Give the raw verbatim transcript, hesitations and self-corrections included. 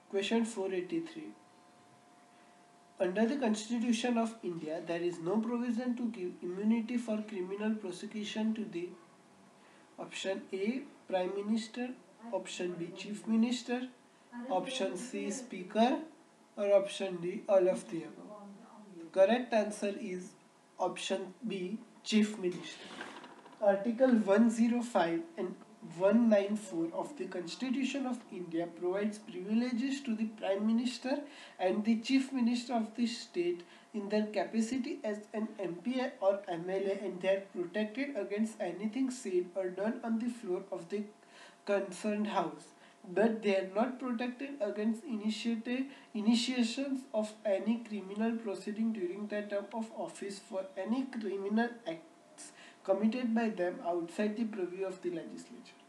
Question four eighty-three. Under the Constitution of India, there is no provision to give immunity for criminal prosecution to the option A. Prime Minister, option B. Chief Minister, option C. Speaker, or option D. All of the above. The correct answer is option B. Chief Minister. Article one oh five and one ninety-four of the Constitution of India provides privileges to the Prime Minister and the Chief Minister of the state in their capacity as an M P or M L A, and they are protected against anything said or done on the floor of the concerned house. But they are not protected against initiative, initiations of any criminal proceeding during their term of office for any criminal acts committed by them outside the purview of the legislature.